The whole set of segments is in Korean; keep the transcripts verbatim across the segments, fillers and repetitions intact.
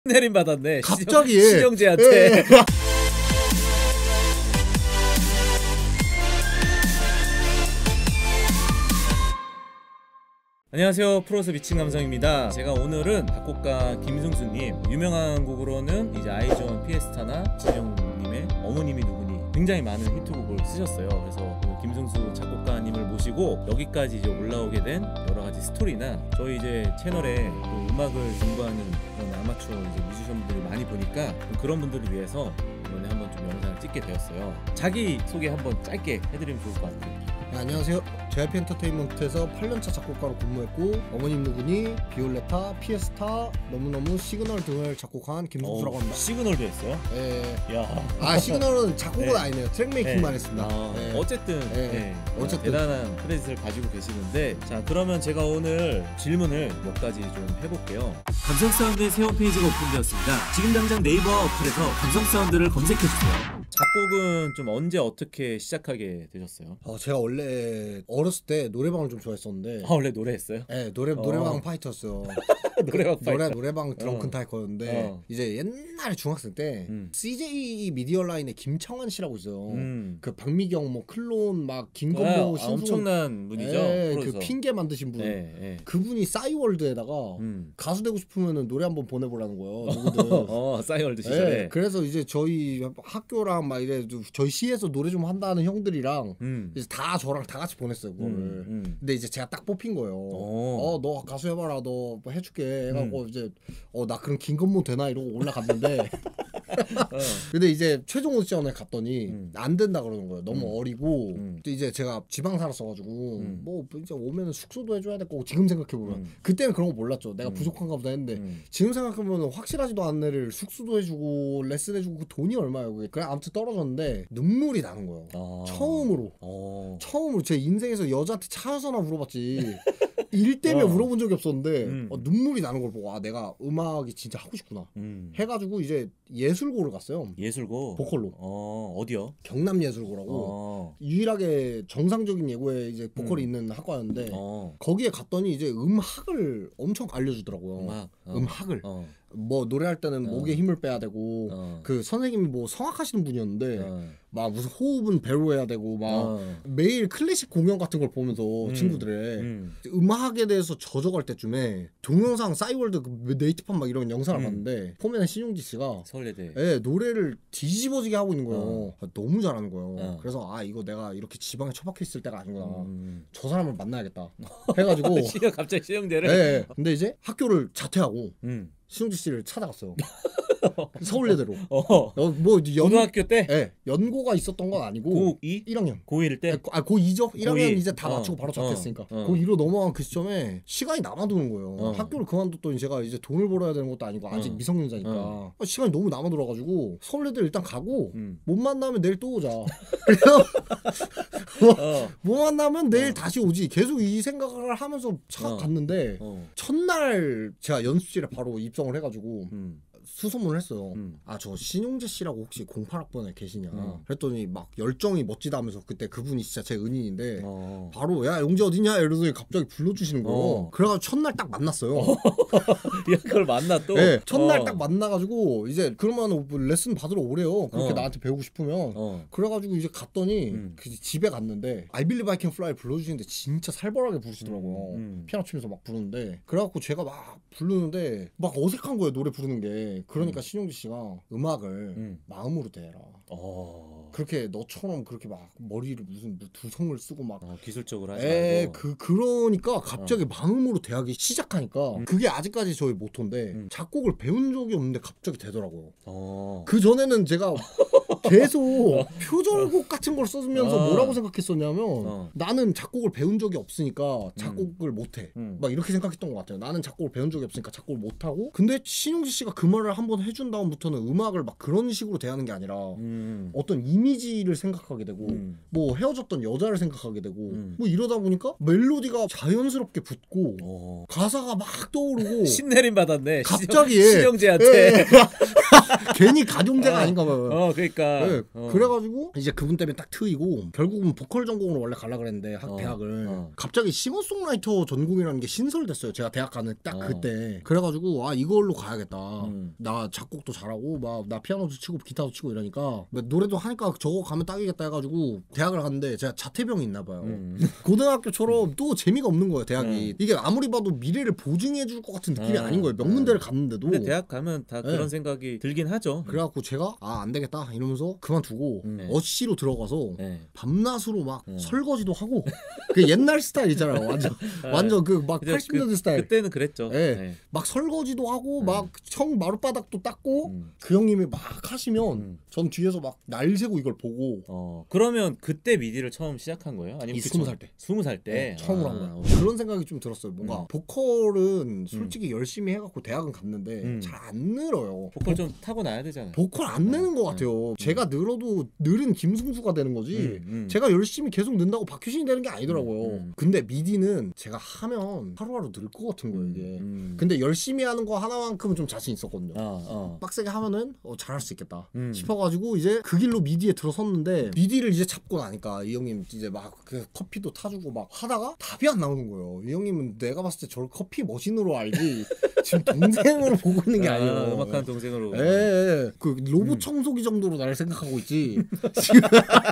내림 받았네. 갑자기 신영재한테. 예. 안녕하세요, 프로스 미친 감성입니다. 제가 오늘은 작곡가 김승수님, 유명한 곡으로는 이제 아이존 피에스타나 진영님의 어머님이 누구니 굉장히 많은 히트곡을 쓰셨어요. 그래서 김승수 작곡가님을 모시고 여기까지 이제 올라오게 된 여러 가지 스토리나 저희 이제 채널에 그 음악을 공부하는 그런 아마추어 이제 뮤지션분들이 많이 보니까 그런 분들을 위해서 이번에 한번 좀 영상을 찍게 되었어요. 자기 소개 한번 짧게 해드리면 좋을 것 같아요. 네, 안녕하세요. 제이아이피 엔터테인먼트에서 팔 년차 작곡가로 근무했고 어머님 누구니, 비올레타, 피에스타, 너무너무 시그널 등을 작곡한 김승수라고 합니다. 시그널도 했어요? 네. 야. 아 시그널은 작곡은 네. 아니네요. 트랙 메이킹만 네. 했습니다. 아, 네. 어쨌든, 네. 네. 어쨌든 대단한 크레딧을 가지고 계시는데, 자 그러면 제가 오늘 질문을 몇 가지 좀 해볼게요. 감성사운드의 새 홈페이지가 오픈되었습니다. 지금 당장 네이버와 어플에서 감성사운드를 검색해주세요. 작곡은 좀 언제 어떻게 시작하게 되셨어요? 어, 제가 원래 어렸을 때 노래방을 좀 좋아했었는데. 아 원래 노래했어요? 네, 노래 어. 노래방 파이터였어요. 노래방 노래 파이터. 노래방 드렁큰 어. 타이커였는데 어. 이제 옛날에 중학생 때 음. 씨제이 미디어 라인에 김창완 씨라고 있어요. 음. 그 박미경 뭐 클론 막 김건모 아, 신승훈 엄청난 분이죠. 예, 그 프로듀서. 핑계 만드신 분. 네, 네. 그분이 싸이월드에다가 음. 가수 되고 싶으면은 노래 한번 보내보라는 거예요. 누구든. 어, 싸이월드 시절에. 예, 그래서 이제 저희 학교랑 막 이래 저희 시에서 노래 좀 한다는 형들이랑 음. 이제 다 저랑 다 같이 보냈어요 그거를. 음, 음. 근데 이제 제가 딱 뽑힌 거예요. 어. 어 너 가수 해봐라, 너 뭐 해줄게 해갖고 음. 이제 어 나 그럼 김건모 되나 이러고 올라갔는데. 어. 근데 이제 최종 오디션에 갔더니 음. 안 된다 그러는 거예요. 너무 음. 어리고. 음. 또 이제 제가 지방 살았어가지고 음. 뭐 이제 오면은 숙소도 해줘야 될 거고 지금 생각해보면 음. 그때는 그런 거 몰랐죠. 내가 음. 부족한가 보다 했는데 음. 지금 생각해보면 확실하지도 않은 애를 숙소도 해주고 레슨 해주고 그 돈이 얼마예요 그게. 그래 아무튼 떨어졌는데 눈물이 나는 거예요. 아. 처음으로 어. 처음으로 제 인생에서 여자한테 차여서나 물어봤지 일 때문에 어. 물어본 적이 없었는데 음. 어, 눈물이 나는 걸 보고 아 내가 음악이 진짜 하고 싶구나 음. 해가지고 이제 예술고를 갔어요. 예술고. 보컬로. 어 어디요? 경남예술고라고 어. 유일하게 정상적인 예고에 이제 보컬이 음. 있는 학과였는데 어. 거기에 갔더니 이제 음악을 엄청 알려주더라고요. 음악. 어. 음악을 어. 뭐 노래할 때는 어. 목에 힘을 빼야 되고 어. 그 선생님이 뭐 성악하시는 분이었는데 어. 막 무슨 호흡은 배로 해야 되고 막 어. 매일 클래식 공연 같은 걸 보면서 음. 친구들의 음. 음악에 대해서 젖어갈 때쯤에 동영상 싸이월드 그 네이트판 막 이런 영상을 음. 봤는데 포맨의 신용지 씨가 서울예대. 예, 노래를 뒤집어지게 하고 있는 거예요. 어. 아, 너무 잘하는 거예요. 어. 그래서 아 이거 내가 이렇게 지방에 처박혀 있을 때가 아니구나. 음. 저 사람을 만나야겠다 해가지고 시영 갑자기 시영대를. 예, 예. 근데 이제 학교를 자퇴하고 음. 신용지 씨를 찾아갔어요. 서울예대로. 어. 어, 뭐 연, 고등학교 때. 예, 연고가 있었던 건 아니고 고이? 일 학년. 고일 때. 아, 고이죠? 일 학년 고이. 이제 다 어. 마치고 바로 자퇴했으니까. 어. 어. 고이로 넘어간 그 시점에 시간이 남아도는 거예요. 어. 학교를 그만뒀더니 제가 이제 돈을 벌어야 되는 것도 아니고 아직 어. 미성년자니까 어. 아, 시간이 너무 남아돌아가지고 서울예대 일단 가고 음. 못 만나면 내일 또 오자. 그래서 어. 못 만나면 내일 어. 다시 오지. 계속 이 생각을 하면서 차 어. 갔는데 어. 첫날 제가 연습실에 바로 입성을 해가지고 음. 수소문을 했어요. 음. 아 저 신용재 씨라고 혹시 공팔 학번에 계시냐. 음. 그랬더니 막 열정이 멋지다면서 그때 그분이 진짜 제 은인인데 어. 바로 야 용재 어디냐 이러더니 갑자기 불러주시는 거예요. 어. 그래가지고 첫날 딱 만났어요. 야, 그걸 만나 또. 네, 첫날 어. 딱 만나가지고 이제 그러면 뭐 레슨 받으러 오래요. 그렇게 어. 나한테 배우고 싶으면. 어. 그래가지고 이제 갔더니 음. 그 집에 갔는데 I Believe I Can Fly 불러주시는데 진짜 살벌하게 부르시더라고요. 음, 음. 피아노 치면서 막 부르는데 그래갖고 제가 막 부르는데 막 어색한 거예요 노래 부르는 게. 그러니까 음. 신용지 씨가 음악을 음. 마음으로 대해라. 어. 그렇게 너처럼 그렇게 막 머리를 무슨 두성을 쓰고 막 어, 기술적으로 하지 에, 말고. 그 그러니까 갑자기 마음으로 대하기 시작하니까 음. 그게 아직까지 저희 모토인데 음. 작곡을 배운 적이 없는데 갑자기 되더라고요. 어. 그 전에는 제가 계속 표절곡 같은 걸 써주면서 어. 뭐라고 생각했었냐면 어. 나는 작곡을 배운 적이 없으니까 작곡을 못해. 음. 막 이렇게 생각했던 것 같아요. 나는 작곡을 배운 적이 없으니까 작곡을 못하고. 근데 신용지 씨가 그 말을 한번 해준 다음부터는 음악을 막 그런 식으로 대하는 게 아니라 음. 어떤 이미지를 생각하게 되고 음. 뭐 헤어졌던 여자를 생각하게 되고 음. 뭐 이러다 보니까 멜로디가 자연스럽게 붙고 어. 가사가 막 떠오르고 신내림 받았네. 갑자기 신영재한테. 괜히 가정제가 아닌가 봐요. 어, 그러니까 네, 어. 그래가지고 이제 그분 때문에 딱 트이고 결국은 보컬 전공으로 원래 가려 그랬는데 학 어. 대학을 어. 갑자기 싱어송라이터 전공이라는 게 신설됐어요. 제가 대학 가는 딱 어. 그때. 그래가지고 아 이걸로 가야겠다. 음. 나 작곡도 잘하고 막 나 피아노도 치고 기타도 치고 이러니까 노래도 하니까 저거 가면 딱이겠다 해가지고 대학을 갔는데 제가 자퇴병이 있나 봐요. 음. 고등학교처럼 또 재미가 없는 거예요. 대학이. 음. 이게 아무리 봐도 미래를 보증해줄 것 같은 느낌이 어. 아닌 거예요. 명문대를 갔는데도. 근데 대학 가면 다 그런 네. 생각이 들긴 하죠. 그래갖고 제가 아 안 되겠다 이러면서 그만두고 네. 어시로 들어가서 네. 밤낮으로 막 음. 설거지도 하고 그 옛날 스타일 있잖아요. 완전 완전 그 막 그죠? 팔십 년대 그, 스타일. 그때는 그랬죠. 네. 네. 막 설거지도 하고 음. 막 청 마룻바닥도 닦고 음. 그 형님이 막 하시면 음. 전 뒤에서 막 날 새고 이걸 보고 어 그러면 그때 미디를 처음 시작한 거예요? 아니면 이 그 스무 전- 살 때. 스무 살 때 네, 처음으로 아, 한 거야. 오케이. 그런 생각이 좀 들었어요. 뭔가 음. 보컬은 솔직히 열심히 해갖고 대학은 갔는데 음. 잘 안 늘어요. 보컬 좀 타고 나야 되잖아요. 보컬 안 내는 것 음. 같아요. 제가 늘어도 늘은 김승수가 되는 거지. 음, 음. 제가 열심히 계속 는다고 박효신이 되는 게 아니더라고요. 음, 음. 근데 미디는 제가 하면 하루하루 늘 것 같은 거예요 이게. 음. 근데 열심히 하는 거 하나만큼은 좀 자신 있었거든요. 어, 어. 빡세게 하면은 어, 잘할 수 있겠다 음. 싶어가지고 이제 그 길로 미디에 들어섰는데 미디를 이제 잡고 나니까 이 형님 이제 막 그 커피도 타주고 막 하다가 답이 안 나오는 거예요. 이 형님은 내가 봤을 때 저를 커피 머신으로 알지 지금 동생으로 보고 있는 게 아, 아니에요. 음악하는 동생으로. 예, 예. 그 로봇 음. 청소기 정도로 나를 생각하고 있지. 지금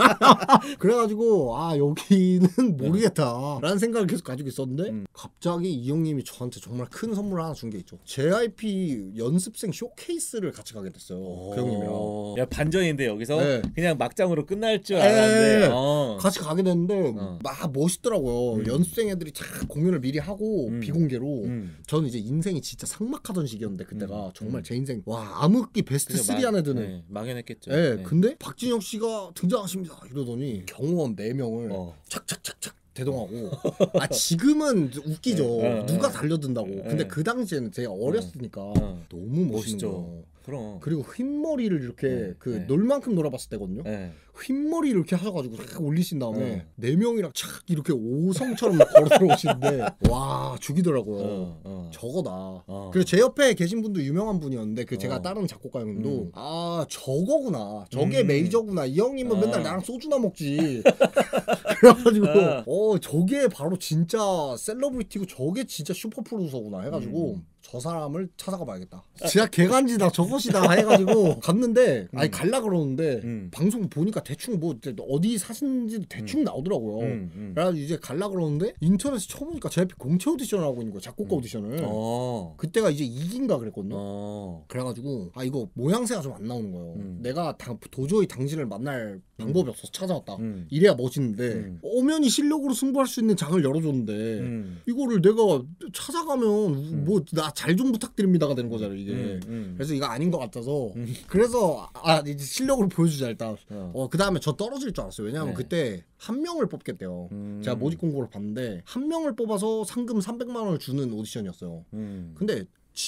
그래가지고 아 여기는 모르겠다라는 생각을 계속 가지고 있었는데 음. 갑자기 이 형님이 저한테 정말 큰 선물을 하나 준 게 있죠. 제이아이피 연습생 쇼케이스를 같이 가게 됐어요. 오. 그 형님이랑 야 반전인데 여기서 네. 그냥 막장으로 끝날 줄 네. 알았는데. 어. 같이 가게 됐는데 어. 막 멋있더라고요. 음. 연습생 애들이 다 공연을 미리 하고 음. 비공개로 음. 저는 이제 인생이 진짜 삭막하던 시기였는데 그때가 음. 정말 음. 제 인생 와 암흑기 베스트 그죠, 쓰리 막- 안에 드는 네, 막연했겠죠. 예, 네. 근데 박진영 씨가 등장하십니다 이러더니 경호원 네 명을 어. 착착착착 대동하고 아 지금은 웃기죠. 네, 네, 누가 네. 달려든다고. 네. 근데 그 당시에는 제가 어렸으니까 어. 너무 멋있는 멋있죠. 거예요. 그럼. 그리고 흰머리를 이렇게 네, 그 네. 놀만큼 놀아봤을 때거든요. 네. 흰머리 이렇게 하셔가지고 탁 올리신 다음에 네. 네 명이랑 착 이렇게 오성처럼 걸어 들어오시는데 와 죽이더라고요. 어, 어. 저거다. 어. 그리고 제 옆에 계신 분도 유명한 분이었는데 그 제가 어. 다른 작곡가 형님도 음. 아 저거구나. 저게 음. 메이저구나. 이 형님은 어. 맨날 나랑 소주나 먹지. 그래가지고 어. 어 저게 바로 진짜 셀러브리티고 저게 진짜 슈퍼 프로듀서구나 해가지고 음. 저 사람을 찾아가 봐야겠다. 진짜 개간지다 저것이다 해가지고 갔는데 아니 음. 갈라 그러는데 음. 방송 보니까 대충 뭐 어디 사신지도 대충 나오더라고요. 음, 음. 그래가지고 이제 갈라 그러는데 인터넷에 쳐보니까 제 앞에 공채 오디션을 하고 있는 거예요. 작곡가 음. 오디션을. 어. 그때가 이제 이 기인가 그랬거든요. 어. 그래가지고 아 이거 모양새가 좀 안 나오는 거예요. 음. 내가 당, 도저히 당신을 만날 방법이 없어서 찾아왔다. 음. 이래야 멋있는데 음. 엄연히 실력으로 승부할 수 있는 장을 열어줬는데 음. 이거를 내가 찾아가면 음. 뭐 나 잘 좀 부탁드립니다가 되는 거잖아요 이게. 음. 음. 그래서 이거 아닌 것 같아서 음. 그래서 아 이제 실력으로 보여주자 일단. 어. 어, 그 다음에 저 떨어질 줄 알았어요. 왜냐하면 네. 그때 한 명을 뽑겠대요. 음. 제가 모집 공고를 봤는데 한 명을 뽑아서 상금 삼백만 원을 주는 오디션이었어요. 음. 근데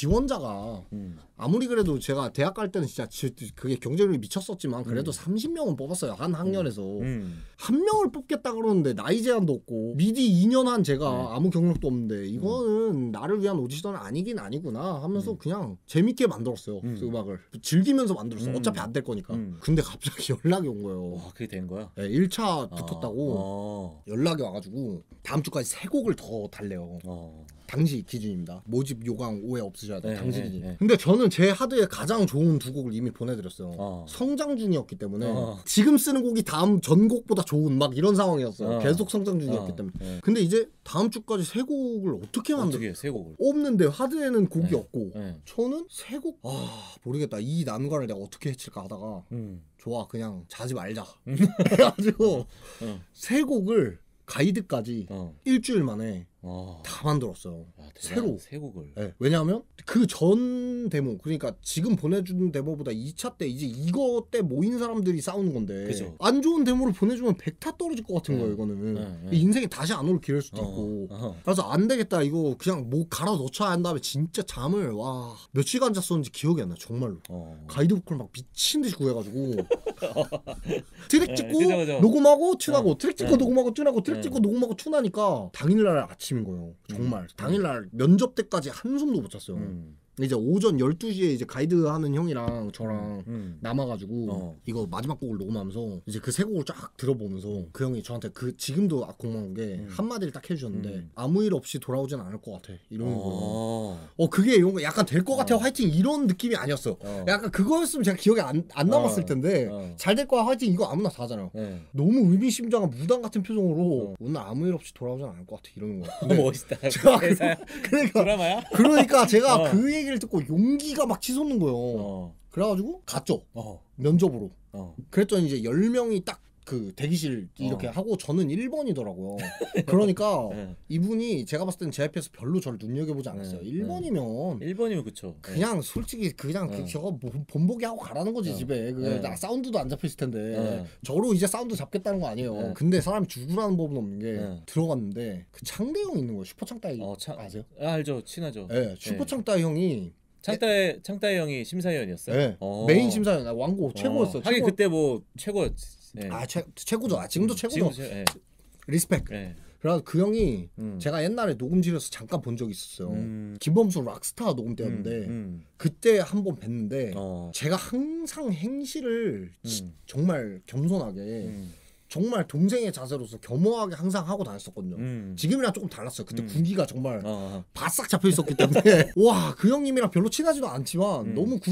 지원자가 음. 아무리 그래도 제가 대학 갈 때는 진짜 지- 그게 경쟁률이 미쳤었지만 그래도 음. 삼십 명은 뽑았어요. 한 학년에서. 음. 한 명을 뽑겠다 그러는데 나이 제한도 없고 미디 이 년 한 제가 네. 아무 경력도 없는데 이거는 나를 위한 오디션은 아니긴 아니구나 하면서 그냥 재밌게 만들었어요. 음. 그 음악을. 즐기면서 만들었어요. 음. 어차피 안 될 거니까. 음. 근데 갑자기 연락이 온 거예요. 와, 그게 된 거야? 네, 일 차 붙었다고 어. 연락이 와가지고 다음 주까지 세 곡을 더 달래요. 어. 당시 기준입니다. 모집 요강 오해 없으셔야 돼요. 네, 당시 네, 기준. 네. 근데 저는 제 하드에 가장 좋은 두 곡을 이미 보내드렸어요. 어. 성장 중이었기 때문에 어. 지금 쓰는 곡이 다음 전곡보다 좋은 막 이런 상황이었어요. 어. 계속 성장 중이었기 어. 때문에. 네. 근데 이제 다음 주까지 세 곡을 어떻게 만들? 어떻게 해, 세 곡을? 없는데 하드에는 곡이 네. 없고 네. 저는 세 곡? 아 모르겠다. 이 난관을 내가 어떻게 해칠까 하다가 음. 좋아 그냥 자지 말자. 그래가지고 어. 세 곡을 가이드까지 어. 일주일 만에 어. 다 만들었어요. 아, 대단- 새로. 세 곡을. 네, 왜냐하면 그 전 데모 그러니까 지금 보내준 데모보다 이 차 때 이제 이거 때 모인 사람들이 싸우는 건데 그죠. 안 좋은 데모를 보내주면 백타 떨어질 것 같은 네. 거예요 이거는. 네, 네. 인생에 다시 안 올 기회일 수도 어. 있고 어. 그래서 안 되겠다 이거 그냥 뭐 갈아 넣자 한 다음에 진짜 잠을 와 몇 시간 잤었는지 기억이 안 나요 정말로. 어. 가이드 보컬 막 미친 듯이 구해가지고 트랙 네, 찍고 그죠, 그죠. 녹음하고 튠하고 어. 트랙 찍고 네. 녹음하고 튠하고 트랙 네. 찍고 녹음하고 튠하니까 당일날 아침인 거예요 정말. 음. 당일날 면접 때까지 한숨도 못 잤어요. 음. 이제 오전 열두 시에 이제 가이드 하는 형이랑 저랑 음. 남아가지고 어. 이거 마지막 곡을 녹음하면서 이제 그 세 곡을 쫙 들어보면서 그 형이 저한테 그 지금도 고마운 게 음. 한마디를 딱 해주셨는데 음. 아무 일 없이 돌아오진 않을 것 같아 이러는 거예요. 어. 어 그게 이런 거 약간 될 것 같아 어. 화이팅 이런 느낌이 아니었어. 어. 약간 그거였으면 제가 기억에 안, 안 남았을 어. 텐데 어. 잘 될 거야 화이팅 이거 아무나 다 하잖아요. 네. 너무 의미심장한 무당 같은 표정으로 어. 오늘 아무 일 없이 돌아오진 않을 것 같아 이러는 거야. 너무 멋있다. 제가 대사 그러니까 드라마야? 그러니까 제가 어. 그 얘기를 듣고 용기가 막 치솟는 거예요. 어. 그래가지고 갔죠 어. 면접으로. 어. 그랬더니 이제 열 명이 딱 그 대기실 이렇게 어. 하고 저는 일 번이더라고요. 그러니까 네. 이분이 제가 봤을 때는 제 앞에서 별로 저를 눈여겨보지 않았어요. 네. 일 번이면 일 번이면 그쵸. 그냥 솔직히 그냥 네. 그 저거 뭐 본보기 하고 가라는 거지 어. 집에. 그 네. 나 사운드도 안 잡혀있을 텐데 네. 저로 이제 사운드 잡겠다는 거 아니에요. 네. 근데 사람이 죽으라는 법은 없는 게 네. 들어갔는데 그 창대 형 있는 거예요. 슈퍼창따이 어, 창- 아세요? 아, 알죠. 친하죠. 네, 슈퍼창따이 형이 창따의 창따의 형이 심사위원이었어요. 네, 어. 메인 심사위원 아, 왕고 최고였어. 어. 하긴 최고. 그때 뭐 최고였지. 네. 아 최, 최고죠. 아, 지금도 최고죠. 지금도 최- 네. 리스펙. 네. 그래서 그 형이 음. 제가 옛날에 녹음실에서 잠깐 본 적이 있었어요. 음. 김범수 락스타 녹음 때였는데 음. 음. 그때 한 번 뵀는데 어. 제가 항상 행실을 지- 음. 정말 겸손하게 음. 정말 동생의 자세로서 겸허하게 항상 하고 다녔었거든요. 음. 지금이랑 조금 달랐어요. 그때 음. 군기가 정말 어. 바싹 잡혀 있었기 때문에 와 그 형님이랑 별로 친하지도 않지만 음. 너무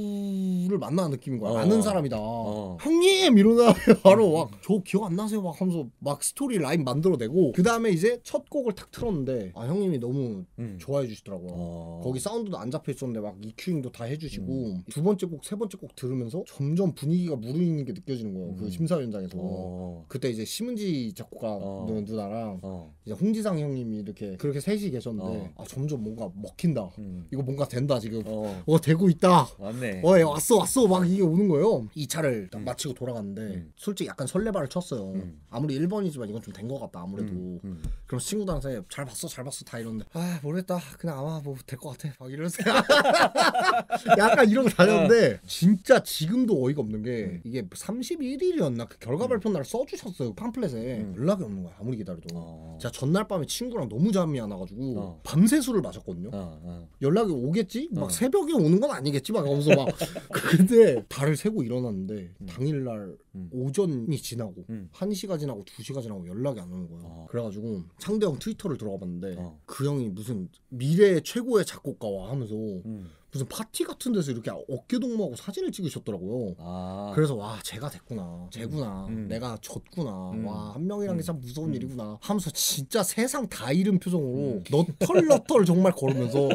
구세주를 만나는 느낌인 거야. 어. 아는 사람이다. 어. 형님 이러다 바로 막 저 기억 안 나세요 막 하면서 막 스토리 라인 만들어내고 그 다음에 이제 첫 곡을 탁 틀었는데 아 형님이 너무 음. 좋아해 주시더라고요. 어. 거기 사운드도 안 잡혀 있었는데 막 이큐잉도 다 해주시고 음. 두 번째 곡 세 번째 곡 들으면서 점점 분위기가 무르익는 게 느껴지는 거예요. 그 음. 심사위원장에서. 어. 그때 이제 심은지 작곡가 어. 누나랑 어. 이제 홍지상 형님이 이렇게 그렇게 셋이 계셨는데 어. 아 점점 뭔가 먹힌다. 음. 이거 뭔가 된다 지금. 어. 어 되고 있다. 맞네. 어, 예, 왔어, 왔어, 막 이게 오는 거예요. 이 차를 딱 음. 마치고 돌아갔는데, 음. 솔직히 약간 설레발을 쳤어요. 음. 아무리 일 번이지만 이건 좀 된 것 같다, 아무래도. 음. 음. 그럼 친구들한테 잘 봤어, 잘 봤어, 다 이러는데, 아, 모르겠다. 그냥 아마 뭐 될 것 같아. 막 이러면서. 약간 이러고 다녔는데, 진짜 지금도 어이가 없는 게, 음. 이게 삼십일 일이었나? 그 결과 발표 날 써주셨어요, 팜플렛에. 음. 연락이 없는 거야, 아무리 기다려도. 어. 제가 전날 밤에 친구랑 너무 잠이 안 와가지고, 어. 밤새 술을 마셨거든요. 어. 어. 연락이 오겠지? 막 어. 새벽에 오는 건 아니겠지? 막 하면서 막 근데 달을 세고 일어났는데 음. 당일날 음. 오전이 지나고 음. 한 시가 지나고 두 시가 지나고 연락이 안 오는 거예요. 어. 그래가지고 상대형 트위터를 들어가 봤는데 어. 그 형이 무슨 미래 최고의 작곡가와 하면서 음. 무슨 파티 같은 데서 이렇게 어깨동무하고 사진을 찍으셨더라고요. 아. 그래서 와 제가 됐구나 쟤구나 음. 내가 졌구나 음. 와 한 명이란 게 음. 참 무서운 음. 일이구나 하면서 진짜 세상 다 잃은 표정으로 음. 너털 너털 정말 걸으면서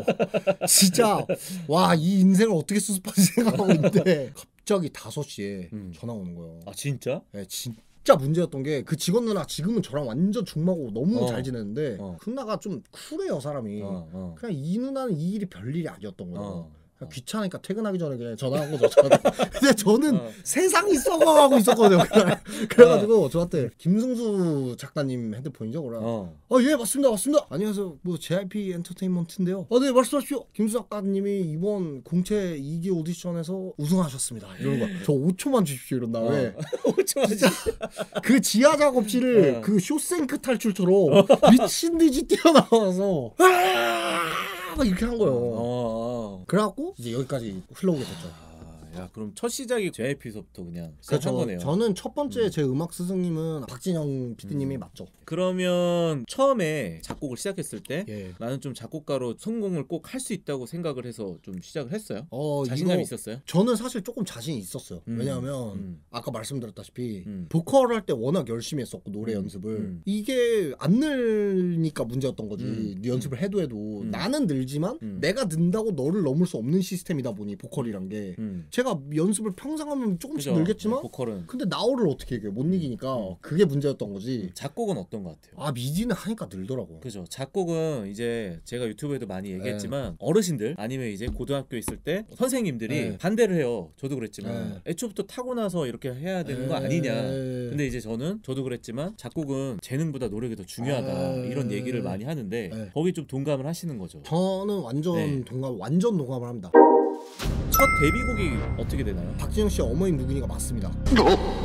진짜 와 이 인생을 어떻게 수습하지 생각하고 있는데 갑자기 다섯 시에 음. 전화 오는 거예요. 아 진짜? 네, 진짜 문제였던 게 그 직원 누나 지금은 저랑 완전 중마고 너무 어. 잘 지내는데 어. 그 누나가 좀 쿨해요 사람이. 어. 어. 그냥 이 누나는 이 일이 별일이 아니었던 거예요. 어. 그냥 귀찮으니까 퇴근하기 전에 그냥 전화한 거죠. 저한테. 근데 저는 어. 세상이 썩어가고 있었거든요. 그날. 그래가지고 저한테 김승수 작가님 핸드폰이죠, 그래. 어. 어, 예, 맞습니다, 맞습니다. 안녕하세요, 뭐 제이아이피 엔터테인먼트인데요. 어, 네, 말씀하십시오. 김수 작가님이 이번 공채 이 기 오디션에서 우승하셨습니다. 이러는 거야. 저 오 초만 주십시오 이런 다음에 오천 진짜 그 지하 작업실을 어. 그 쇼생크 탈출처럼 미친 듯이 뛰어나와서 아! 막 이렇게 한 거예요. 어. 어. 그래갖고 이제 여기까지 흘러오게 됐죠. 아, 야 그럼 첫 시작이 제이아이피서부터 그냥 시작한 그렇죠. 거네요. 저는 첫 번째 음. 제 음악 스승님은 박진영 피디님이 음. 맞죠. 그러면 처음에 작곡을 시작했을 때 예. 나는 좀 작곡가로 성공을 꼭 할 수 있다고 생각을 해서 좀 시작을 했어요. 어, 자신감이 이거 있었어요? 저는 사실 조금 자신이 있었어요. 음. 왜냐하면 음. 아까 말씀드렸다시피 음. 보컬 할 때 워낙 열심히 했었고 노래 음. 연습을 음. 이게 안 늘니까 문제였던 거지. 음. 네 연습을 해도 해도 음. 나는 늘지만 음. 내가 는다고 너를 넘을 수 없는 시스템이다 보니 보컬이란 게 음. 제가 연습을 평생 하면 조금씩 그죠? 늘겠지만 보컬은 근데 나오를 어떻게 이겨 못 이기니까 음. 그게 문제였던 거지. 작곡은 어떤 것 같아요? 아 미지는 하니까 늘더라고. 그죠. 작곡은 이제 제가 유튜브에도 많이 네. 얘기했지만 어르신들 아니면 이제 고등학교 있을 때 선생님들이 네. 반대를 해요. 저도 그랬지만 네. 애초부터 타고 나서 이렇게 해야 되는 거 에이. 아니냐. 근데 이제 저는 저도 그랬지만 작곡은 재능보다 노력이 더 중요하다. 에이. 이런 얘기를 많이 하는데 네. 거기 좀 동감을 하시는 거죠. 저는 완전 네. 동감 완전 동감을 합니다. 첫 데뷔곡이 어떻게 되나요? 박진영 씨 어머님 누구니가 맞습니다.